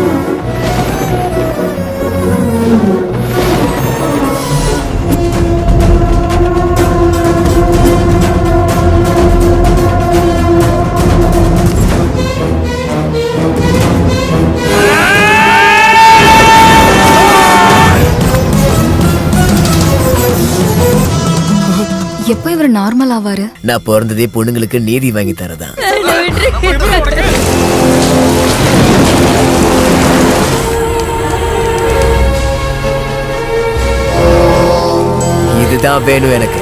எப்ப இவர் நார்மல் ஆவாரு? நான் பிறந்ததே பொண்ணுங்களுக்கு நீதி வாங்கி தரதான். இதுதான் வேணும் எனக்கு.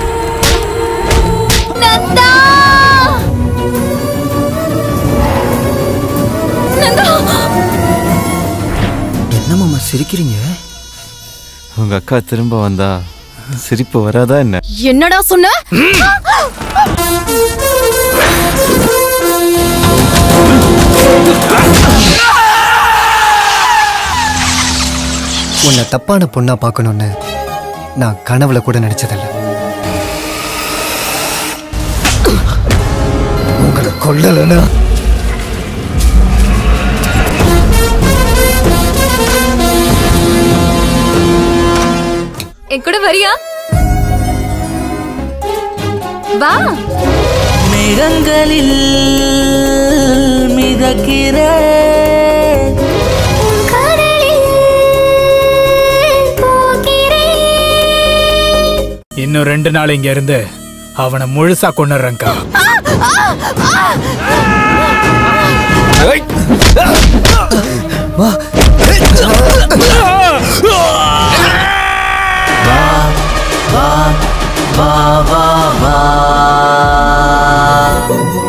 என்ன மாமா சிரிக்கிறீங்க? உங்க அக்கா திரும்ப வந்தா சிரிப்பு வராதா என்ன? என்னடா சொன்ன? உன்னை தப்பான பொண்ணா பார்க்கணும்னு நான் கனவுல கூட நினைச்சதில்ல. உங்களை கொல்லலனா என் கூட வரியா? வா. மேகங்களில் மிதக்கிற இன்னும் 2 நாள் இங்க இருந்து அவனை முழுசா கொன்னுறேன்க்கா. வா வா வா வா.